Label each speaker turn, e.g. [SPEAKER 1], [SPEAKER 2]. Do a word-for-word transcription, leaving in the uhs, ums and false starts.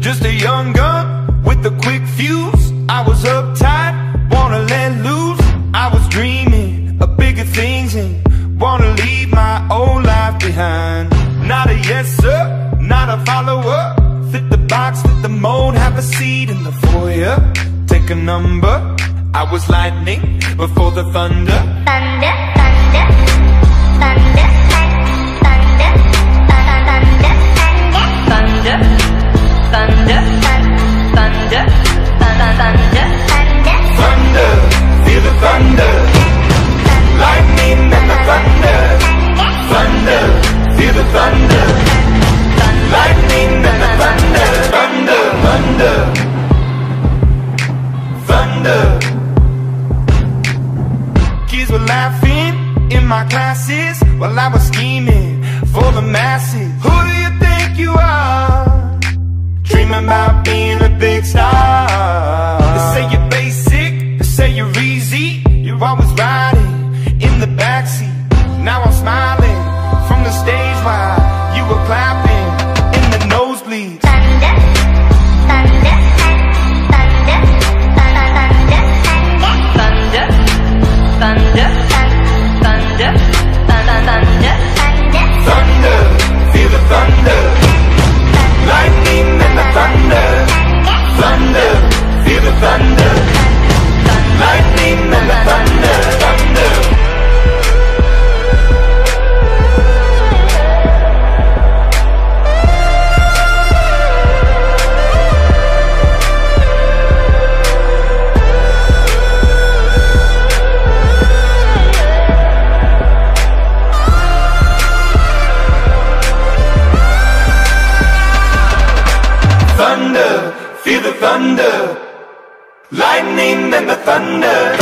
[SPEAKER 1] Just a young gun with a quick fuse. I was uptight, wanna let loose. I was dreaming of bigger things and wanna leave my old life behind. Not a yes sir, not a follower. Fit the box, fit the mold, have a seat in the foyer. Take a number. I was lightning before the thunder.
[SPEAKER 2] Thunder, thunder, thunder, thunder, thunder, thunder, thunder, thunder, thunder,
[SPEAKER 1] thunder, feel the thunder. Lightning and the thunder. Thunder, feel the thunder. Lightning and the thunder. Thunder, thunder, thunder. Kids were laughing in my classes while I was scheming for the masses. Who do you think you are? Dreaming about being a big star. They say you're basic, they say you're easy. You're always riding in the backseat. Now I'm smiling from the stage while you were clapping in the nosebleeds.
[SPEAKER 2] thunder, thunder, thunder, thunder, thunder, thunder, thunder, thunder,
[SPEAKER 1] thunder, feel the thunder. Lightning and the thunder. Thunder, feel the thunder. Lightning and the thunder. Thunder. Thunder, feel the thunder. Lightning and the thunder.